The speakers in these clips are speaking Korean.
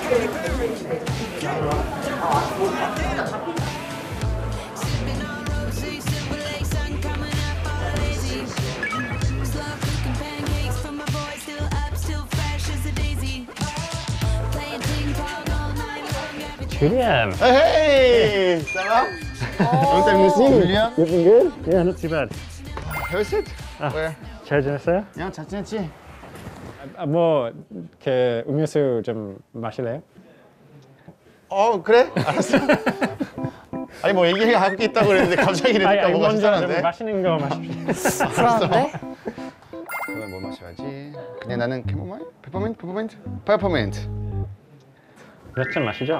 Julian. Hey, ça va? Long time no see. Julian. You been good? Yeah, not too bad. Have a seat. Where? 잘 지냈어요? 야, 잘 지냈지? 뭐, 그 음료수 좀 마실래요? 그래? 알았어. 아니 뭐 얘기하고 있다고 그랬는데 갑자기 이러니까 뭐가 이상한데? 맛있는 거 마십시오. 불안한데? 그러면 뭐 마셔야지? 그냥 나는 캐모마일? 페퍼민트? 페퍼민트? 페퍼민트. 몇 잔 마시죠?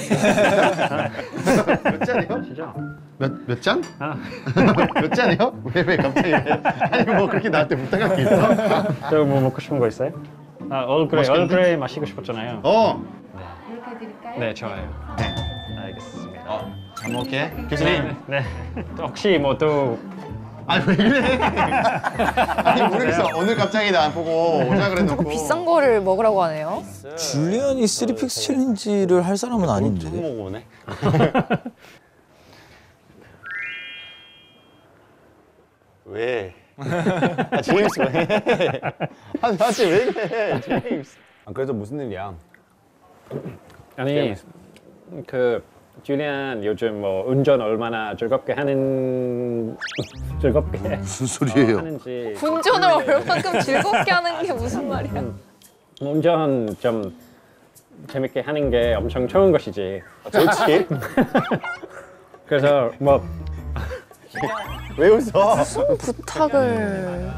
몇 잔이요? 마시죠? 몇 잔? 아. 몇 잔이요? 왜 갑자기 왜? 아니 뭐 그렇게 나한테 부탁할 게 있어? 저 뭐 먹고 싶은 거 있어요? 얼그레이 마시고 싶었잖아요. 이렇게 드릴까요? 네, 좋아요. 네. 알겠습니다. 잘 먹을게. 교수님. 네. 혹시 뭐 또 아니 왜 그래? 아니 모르겠어. 오늘 갑자기 나 안 보고 오자 그래놓고. 비싼 거를 먹으라고 하네요. 줄리안이 쓰리픽스 챌린지를 할 사람은 아닌데. 처음 먹어보네. 왜? 제임스 왜? 사실 왜 그래? 제임스. 그래서 무슨 일이야? 아니 그 줄리안 요즘 뭐 운전 얼마나 즐겁게 무슨 소리예요? 하는지 운전을 얼만큼 즐겁게 하는 게 무슨 말이야? 운전 좀 재밌게 하는 게 엄청 좋은 것이지. 좋지? 그래서 뭐 왜 웃어? 부탁을...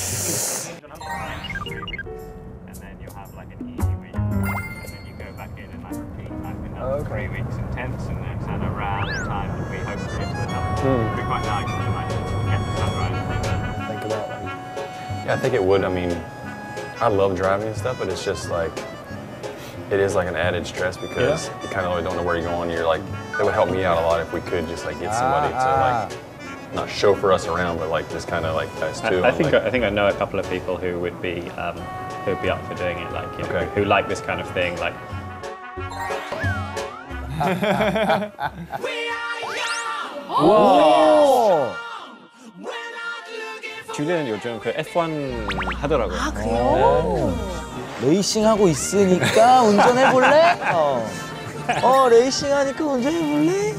Yeah, I think it would. I mean, I love driving and stuff, but it's just like, it is like an added stress because you kind of really don't know where you're going. You're like, it would help me out a lot if we could just like get somebody to like, not chauffeur us around, but like just kind of like us too. I think I know a couple of people who would be up for doing it, like you know, who like this kind of thing, like. 오! 줄리안 요즘 그 F1 하더라고요. 아, 그래요? 레이싱하고 있으니까 운전해볼래? 레이싱하니까 운전해볼래?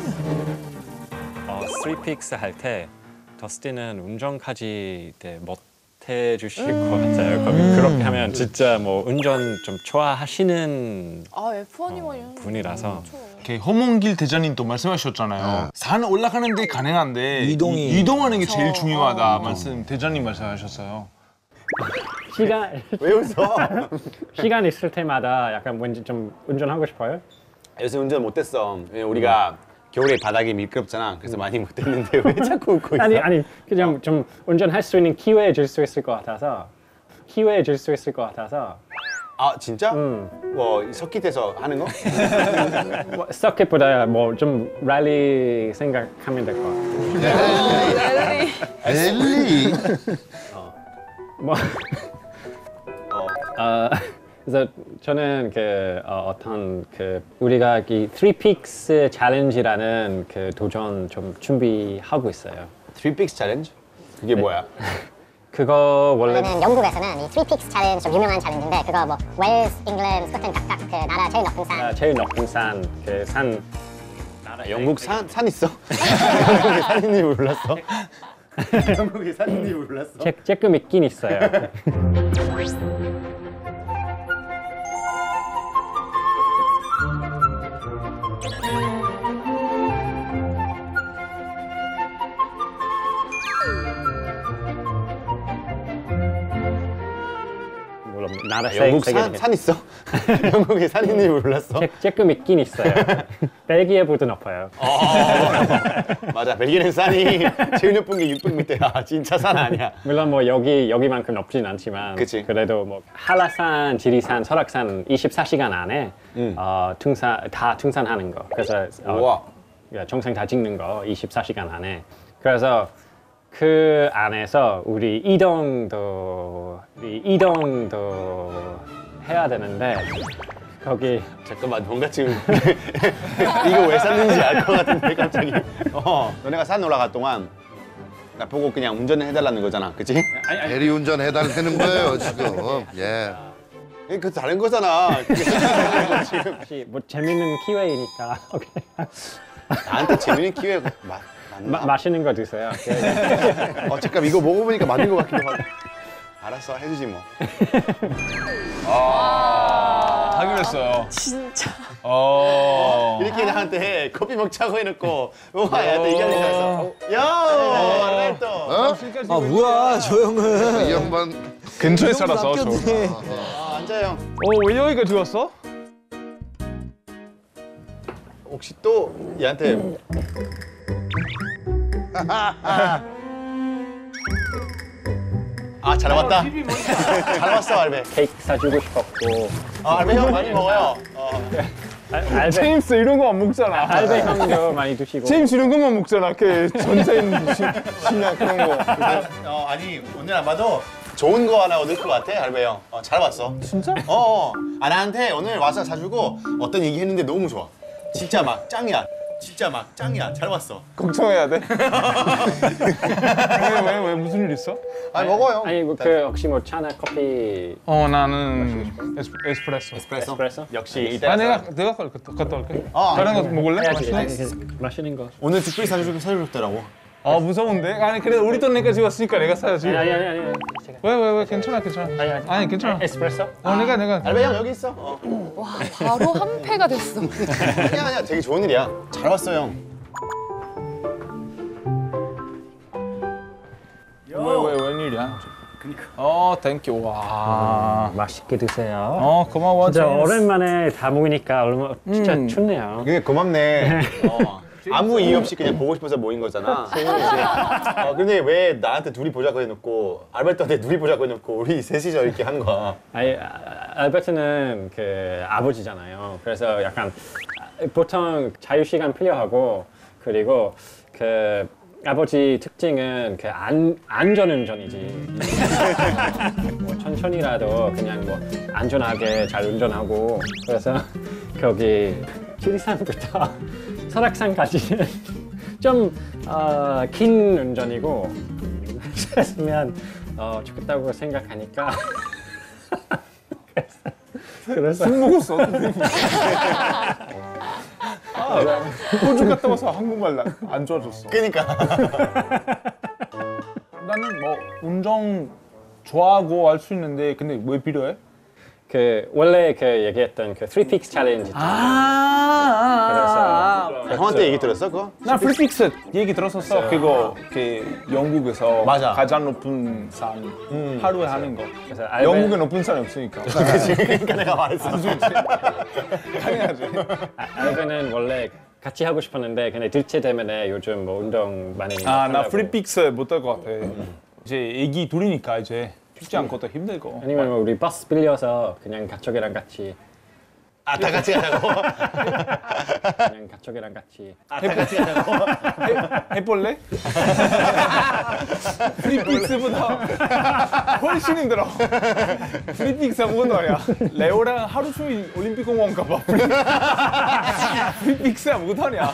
스리픽스 할 때 더스틴은 운전까지 못 해주실 것 같아요. 그렇게 하면 진짜 뭐 운전 좀 좋아하시는 F1이면 분이라서. 허몽길 대장님도 말씀하셨잖아요. 산 올라가는데 가능한데 이동하는 게 제일 중요하다 대장님 말씀하셨어요. 왜 웃어? 시간 있을 때마다 약간 왠지 좀 운전하고 싶어요? 요새 운전 못했어. 우리가 겨울에 바닥이 미끄럽잖아. 그래서 많이 못했는데 왜 자꾸 웃고 있어? 아니 그냥 좀 운전할 수 있는 기회 줄 수 있을 것 같아서. 아 진짜? 뭐 서킷에서 하는 거? 뭐, 서킷보다 뭐 좀 랠리 생각하면 될 것 같아요. 랠리? 뭐 그래서 저는 그 어떤 그 우리가 이 Three Peaks 챌린지라는 그 도전 좀 준비하고 있어요. Three Peaks 챌린지? 그게 뭐야? 그거 원래는 영국에서는 이 Three Peaks 챌린지 좀 유명한 챌린지인데 그거 뭐 웨일스, 잉글랜드, 스코틀랜드 각각 그 나라 제일 높은 산. 제일 높은 산, 그 산 나라. 영국 산 있어? 영국에 산 있는지 몰랐어. 영국에 산 있는지 몰랐어. 조금 있긴 있어요. 나라 영국 산 있어? 영국에 산 있는지 몰랐어. 조금 있긴 있어요. 벨기에보다 높아요. 맞아, 벨기에는 산이 제일 높은 게 600m야. 진짜 산 아니야. 물론 뭐 여기만큼 높진 않지만 그치. 그래도 뭐 한라산, 지리산, 설악산 24시간 안에 다 등산하는 거. 그래서 정상 다 찍는 거 24시간 안에. 그래서 그 안에서 우리 이동도 해야 되는데 거기 잠깐만 뭔가 지금 이거 왜 샀는지 알 것 같은데 갑자기. 너네가 산 올라갈 동안 나 보고 그냥 운전을 해달라는 거잖아, 그치? 대리운전 해달라는 거예요 지금. 예. 그 다른 거잖아. 지금 혹시 뭐 재밌는 기회이니까 오케이. 나한테 재밌는 기회 맞나? 맛있는 거 드세요. 잠깐 이거 먹어보니까 맞는 것 같기도 하고. 알았어, 해주지 뭐. 하기로 했어요. 진짜. 이렇게 나한테 커피 먹자고 해놓고 와, 얘한테 얘기하는 줄 알았어. 야, 알berto. 아 뭐야 저 형은. 이 양반 근처에 살아서 저. 낚였네. 앉아 형. 왜 여기까지 왔어? 혹시 또 얘한테 잘 왔다. 잘 왔어, 알베. 케이크 사주고 싶었고 알베 형 많이 먹어요. 알베 제임스 이런 거 안 먹잖아. 알베 형도 많이 드시고 제임스 이런 것만 먹잖아. 그 전생 신약 그런 거. 아니 오늘 아마도 좋은 거 하나 얻을 것 같아, 알베 형. 잘 왔어. 진짜? 나한테 오늘 와서 사주고 어떤 얘기 했는데 너무 좋아. 진짜 막 짱이야. 진짜 막 짱이야. 잘 왔어. 걱정해야 돼? 왜 무슨 일 있어? 아니 먹어요. 아니 그 혹시 뭐 차나 커피 나는 에스프레소. 에스프레소? 역시 이따. 내가 갔다 올게. 아, 다른 거 먹을래? 해야지. 맛있어? 맛있는 거. 오늘 특별히 사주셨더라고. 무서운데? 아니 그래 우리 돈내까지 왔으니까 내가 사야지. 아니. 왜 괜찮아. 아니 괜찮아. 에스프레소? 내가. 알베 형 여기 있어. 와 바로 한 패가 됐어. 아니야. 되게 좋은 일이야. 잘 왔어 형. 왜 웬일이야? 그니까. 땡큐. 와. 맛있게 드세요. 고마워. 진짜 제임스. 오랜만에 다 먹으니까 얼마 진짜 춥네요. 그게 고맙네. 아무 이유 없이 그냥 보고 싶어서 모인 거잖아. 근데 왜 나한테 둘이 보자고 해놓고 알베르토한테 둘이 보자고 해놓고 우리 셋이서 이렇게 한 거야? 아니 알베르토는 그 아버지잖아요. 그래서 약간 보통 자유 시간 필요하고 그리고 그 아버지 특징은 그 안전운전이지. 뭐 천천히라도 그냥 뭐 안전하게 잘 운전하고 그래서 거기 지리산부터 설악산까지는 좀 긴 운전이고 했으면 좋겠다고 생각하니까 그래서 술 먹었어. 호주 갔다 와서 한국말 안 좋아졌어. 그러니까. 나는 뭐 운전 좋아하고 할 수 있는데 근데 왜 필요해? 그 원래 그 얘기했던 그 3픽스 챌린지 형한테 얘기 들었어 그거? 나 프리픽스 얘기 들었었어. 그거 그 영국에서 맞아. 가장 높은 산 하루에 하는 거. 그래서 영국에 높은 산이 없으니까. 그러니까 내가 말했어. 당연하지. 알베는 원래 같이 하고 싶었는데 근데 둘째 때문에 요즘 뭐 운동 많이 나 프리픽스 못 할 것 같아. 이제 애기 둘이니까 이제 쉽지 않고 또 힘들고. 아니면 뭐 우리 버스 빌려서 그냥 가족이랑 같이 다 같이 가자고? 그냥 가족이랑 같이 다 같이 가자고? 해볼래? 프리픽스보다 훨씬 힘들어. 프리픽스 아무것도 아니야. 레오랑 하루 종일 올림픽 공원 가봐. 프리픽스 아무것도 아니야.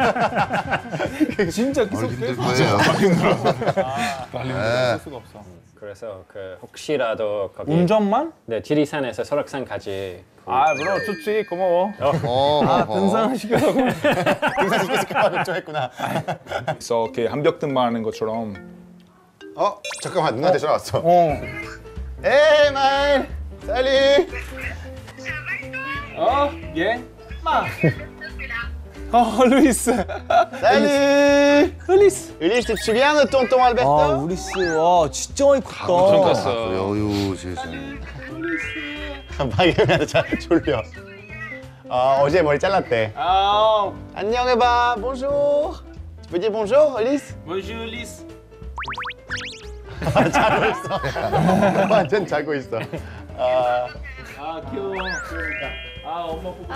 진짜 계속 힘들 거예요. 빨리 할 수가 없어. 그래서 그 혹시라도 거기 운전만? 네 지리산에서 설악산까지 물론 좋지. 고마워. 등산 시켜서 등산시켰을까 걱정했구나. 그래서 이렇게 한벽등반 하는 것처럼. 잠깐만 누나한테 전화 왔어. 에이 man, salut. 예? 마. 루이스. Salut. 루이스. Ulysse, tu te souviens de tonton Alberto? 우리스 와 진짜 많이 컸다. 그래, 어유 세상에. 박영현한테 잘 졸려. 어제 머리 잘랐대. 안녕 해봐. Bonjour. Tu peux dire bonjour, Ulysse? Bonjour, 루이스. 자고 있어. 완전 자고 있어. 귀여워. 엄마 보고.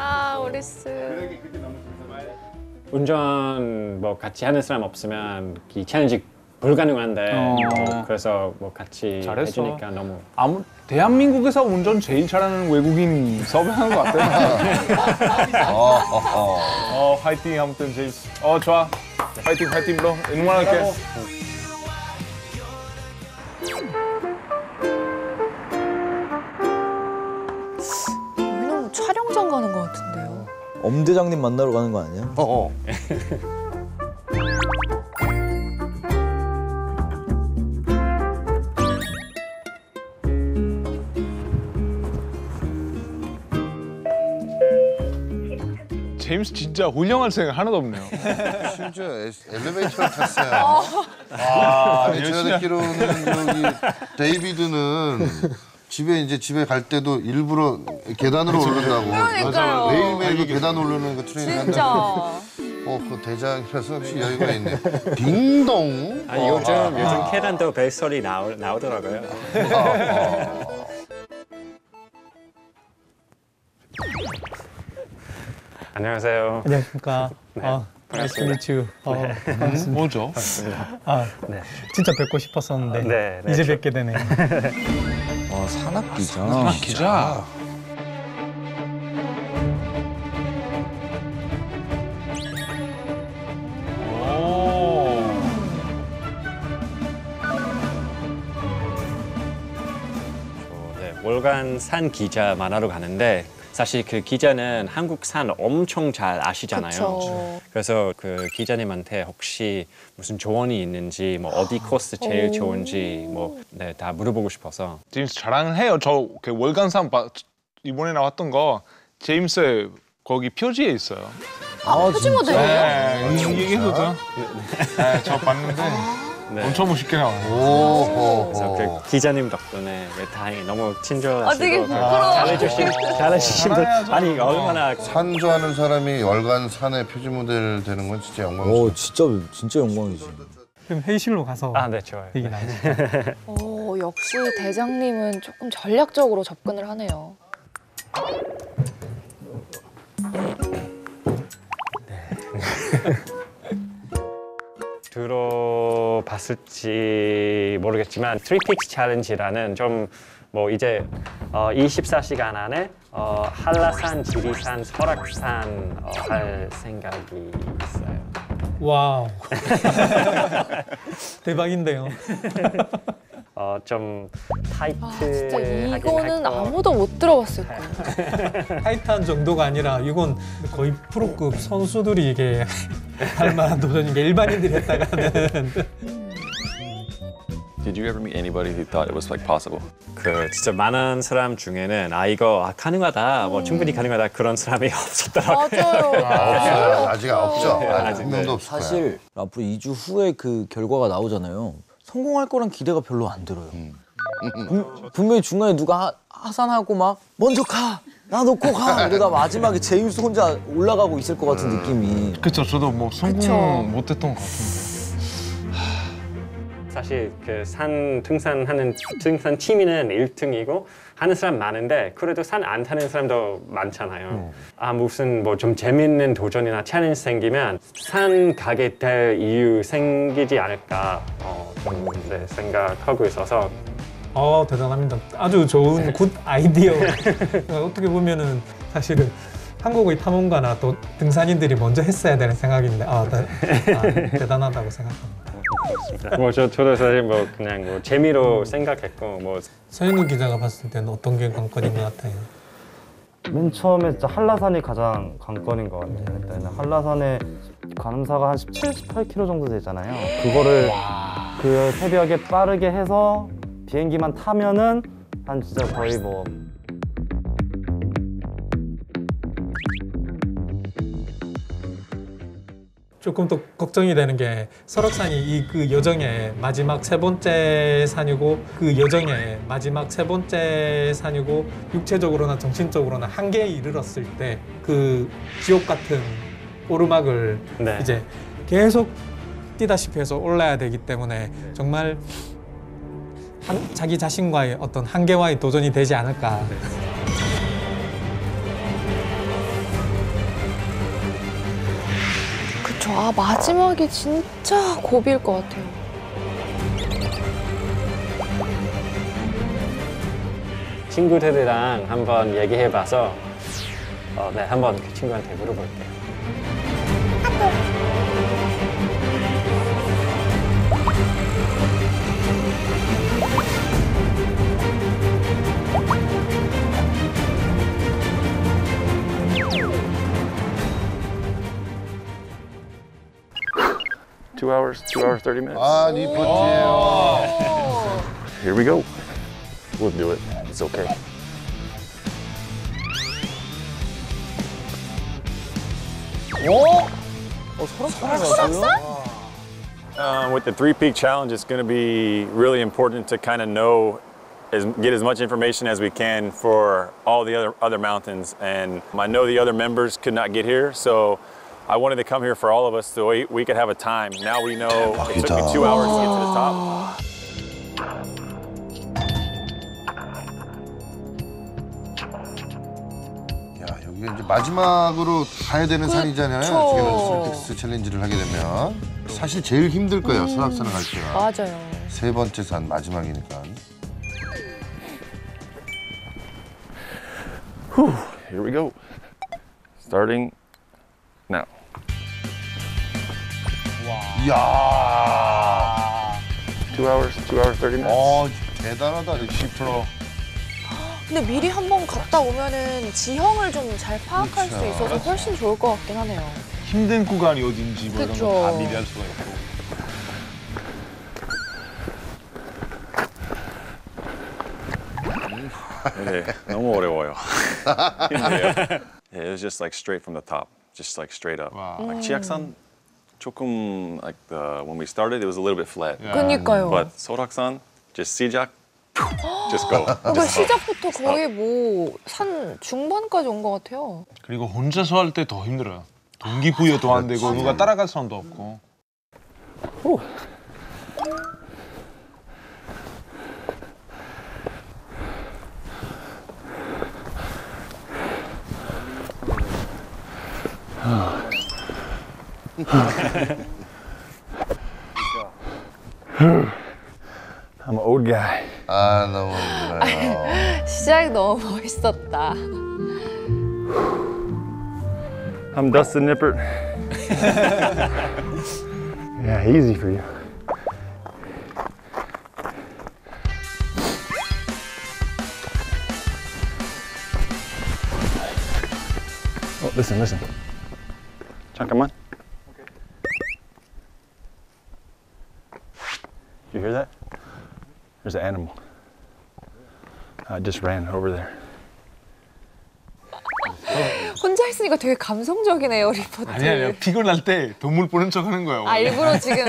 우리스. 운전 뭐 같이 하는 사람 없으면 이 챌린지 불가능한데 그래서 뭐 같이 잘했어. 해주니까 너무 대한민국에서 운전 제일 잘하는 외국인 섭외한 것 같아요. 화이팅 아무튼 제임스. 좋아. 화이팅 화이팅 브로. 응원할게. 여기는 촬영장 가는 것 같은데요. 엄 대장님 만나러 가는 거 아니야? 제임스 진짜 훌륭할 생각 하나도 없네요. 심지어 엘리베이터를 탔어요. 아니, 제가 듣기로는 여기 데이비드는 집에 갈 때도 일부러 계단으로 오른다고. 그러니까요. 매일매일 그 계단 오르는 그 트레이닝 진짜. 한다고. 그 대장이라서 역시 여유가 있네. 딩동. 아니 요즘 계단도 벨소리 나오더라고요. 안녕하세요. 안녕하십니까. Nice to meet you. 반갑습니다. 뭐죠? 네. 진짜 뵙고 싶었었는데 네, 이제 뵙게 되네요. 산악 기자. 기자. 월간 산 기자 만나러 가는데 사실 그 기자는 한국 산 엄청 잘 아시잖아요. 그쵸. 그래서 그 기자님한테 혹시 무슨 조언이 있는지 뭐 어디 코스 제일 좋은지 뭐 다 물어보고 싶어서. 제임스 자랑을 해요. 저 그 월간산 이번에 나왔던 거 제임스 거기 표지에 있어요. 표지 모델이에요? 네, 얘기해도 네, 저 봤는데 엄청 멋있게 나와요. 그래서 그 기자님 덕분에 다행히 너무 친절하시고 되게 부끄러워. 잘해주신 분 아니 얼마나 산 좋아하는 사람이 월간 산의 표지 모델 되는 건 진짜 영광이죠. 진짜 영광이지. 그럼 회의실로 가서 네 좋아요. 얘기 나누죠. 역시 대장님은 조금 전략적으로 접근을 하네요. 들어봤을지 모르겠지만 3픽스 챌린지라는 좀 뭐 이제 24시간 안에 한라산, 지리산, 설악산 할 생각이 있어요. 와우. 대박인데요. 좀 타이트하긴 진짜 할 이거는 거. 아무도 못 들어봤을 거예요. 타이트한 정도가 아니라 이건 거의 프로급 선수들이 이게 할 만한 도전인 게 일반인들이 했다가는. Did you ever meet anybody who thought it was like possible? 그 진짜 많은 사람 중에는 이거 가능하다, 뭐 충분히 가능하다 그런 사람이 없었더라고요. 맞아요. 아직 없죠. 아직 한 명도 없을 거야. 사실 앞으로 2주 후에 그 결과가 나오잖아요. 성공할 거란 기대가 별로 안 들어요. 분명히 중간에 누가 하산하고 막 먼저 가! 나 놓고 가! 이러다 마지막에 제임스 혼자 올라가고 있을 것 같은 느낌이. 그쵸, 저도 뭐 성공 못했던 것 같은데. 사실 그 산 등산하는 등산 팀이는 1등이고 하는 사람 많은데 그래도 산 안 타는 사람도 많잖아요. 무슨 뭐 좀 재밌는 도전이나 챌린지 생기면 산 가게 될 이유 생기지 않을까 좀 생각하고 있어서. 대단합니다. 아주 좋은 굿 아이디어. 어떻게 보면은 사실은 한국의 탐험가나 또 등산인들이 먼저 했어야 되는 생각인데 대단하다고 생각합니다. 뭐 저도 사실 뭐 그냥 뭐 재미로 생각했고 뭐. 서인우 기자가 봤을 때는 어떤 게 관건인 것 같아요? 맨 처음에 진짜 한라산이 가장 관건인 것 같아요. 일단은 한라산에 관음사가 한 17, 18km 정도 되잖아요. 그거를 그 새벽에 빠르게 해서 비행기만 타면은 한 진짜 거의 뭐 조금 더 걱정이 되는 게 설악산이 그 여정의 마지막 세 번째 산이고 그 여정의 마지막 세 번째 산이고 육체적으로나 정신적으로나 한계에 이르렀을 때 그 지옥 같은 오르막을 이제 계속 뛰다시피 해서 올라야 되기 때문에 정말 자기 자신과의 어떤 한계와의 도전이 되지 않을까. 그쵸. 마지막이 진짜 고비일 것 같아요. 친구들이랑 한번 얘기해봐서 네, 한번 그 친구한테 물어볼게요. 2 hours, 30 minutes. 아, 리포트예요. Here we go. We'll do it. It's okay. With the Three Peak Challenge, it's going to be really important to kind of get as much information as we can for all the other mountains. And I know the other members could not get here, so I wanted to come here for all of us so we could have a time. Now we know it took me 2 hours to get to the top. 야, 여기가 이제 마지막으로 가야 되는 산이잖아요. 나중에는 솔텍스 챌린지를 하게 되면 사실 제일 힘들 거예요. 설악산을 갈 때가. 맞아요. 세 번째 산 마지막이니까. Here we go. Starting now. 이야. 2 hours, 30 minutes. 대단하다. 10%. 근데 미리 한번 갔다 오면은 지형을 좀 잘 파악할 수 있어서 훨씬 좋을 것 같긴 하네요. 힘든 구간이 어딘지 뭐 이런 그쵸. 거 다 미리 할 수가 있고. 네, 너무 어려워요. 힘들어요. Yeah, it was just like straight from the top, just like straight up. Wow. Like 치악산, 조금 like when we started, it was a little bit flat. 그니까요. But 소락산, just 시작, just go. 그러니까 시작부터 거의 뭐 산 중반까지 온 것 같아요. 그리고 혼자서 할 때 더 힘들어요. 동기부여도 안 되고 누가 따라갈 사람도 없고. I'm an old guy. 아, 너무 힘들어요. 시작이 너무 멋있었다. I'm Dustin Nippert. Yeah, easy for you. Oh, listen. 잠깐만. You hear that? There's an animal. I just ran over there. 혼자 있으니까 되게 감성적이네요, 리포트. 아니야. 피곤할 때 동물 보는 척 하는 거예요. 일부러 지금.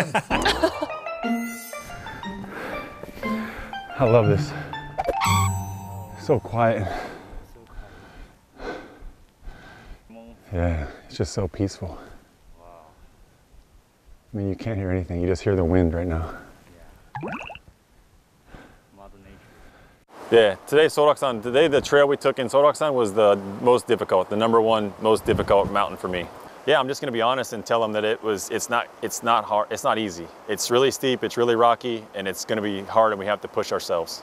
I love this. So quiet. Yeah, it's just so peaceful. I mean, you can't hear anything. You just hear the wind right now. Yeah, today the trail we took in Soraksan was the most difficult, the #1 most difficult mountain for me. Yeah, I'm just gonna be honest and tell them that it's not hard, it's not easy. It's really steep, it's really rocky, and it's gonna be hard, and we have to push ourselves.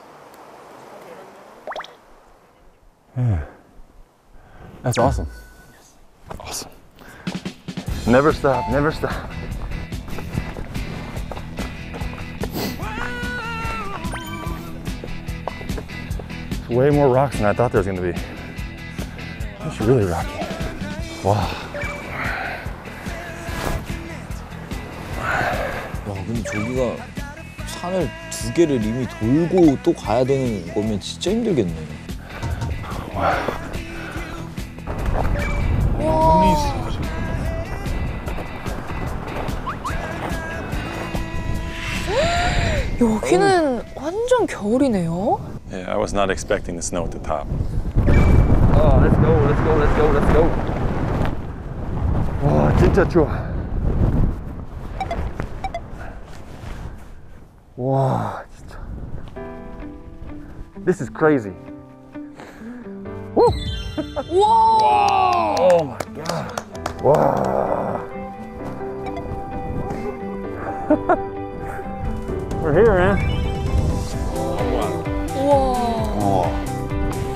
Yeah, that's awesome. Awesome. Never stop, never stop. Way more rocks than I thought there was going to be. It's really rocky. Wow. 야, 근데 저기가 산을 2개를 이미 돌고 또 가야 되는 거면 진짜 힘들겠네. 와. 여기는 완전 겨울이네요. Yeah, I was not expecting the snow at the top. Oh, let's go. 와, 진짜 추워. 와, 진짜. This is crazy. 우와. Oh my god. 와. We're here, man. 우와.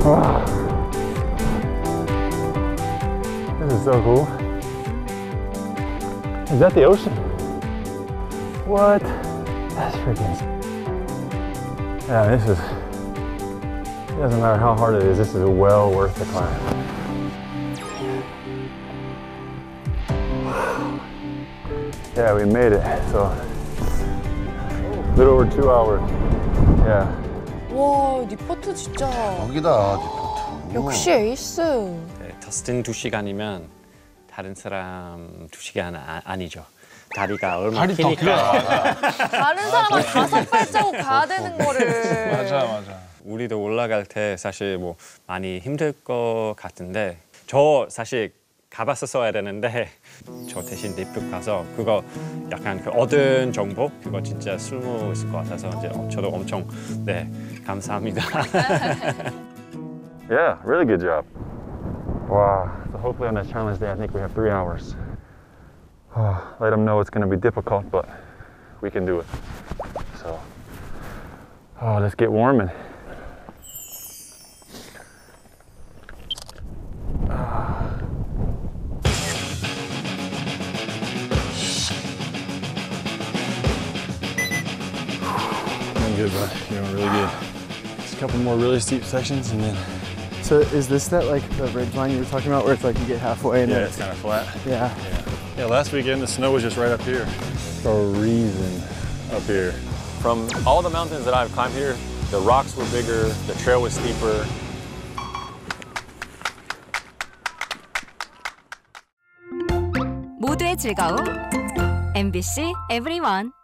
This is so cool. Is that the ocean? What? That's freaking. Yeah, this is. It doesn't matter how hard it is, this is well worth the climb. Yeah, we made it. So, a little over 2 hours. Yeah. 와, 니포트 진짜 여기다 디포트. 역시 에이스. 네, 더스틴 2시간이면 다른 사람 2시간 아니죠. 다리가 얼마나 다리 더 기니까. 다른 사람은 5발자국 가야 되는 거를. 맞아. 우리도 올라갈 때 사실 뭐 많이 힘들 것 같은데 저 사실 가봤었어야 되는데 저 대신 리프 가서 그거 약간 그 얻은 정보 그거 진짜 쓸모 있을 것 같아서 이제 저도 엄청 네 감사합니다. Yeah, really good job. Wow. So hopefully on this challenge day, I think we have 3 hours. Let them know it's going to be difficult, but we can do it. So, let's get warm and. Doing good, bud. You're doing really good. Just a couple more really steep sections, and then. So is this that like the ridge line you were talking about where it's like you get halfway and It's kind of flat. Yeah. Yeah, last weekend the snow was just right up here. Freezing up here. From all the mountains that I've climbed here, the rocks were bigger, the trail was steeper. 모두의 즐거움 MBC EVERYONE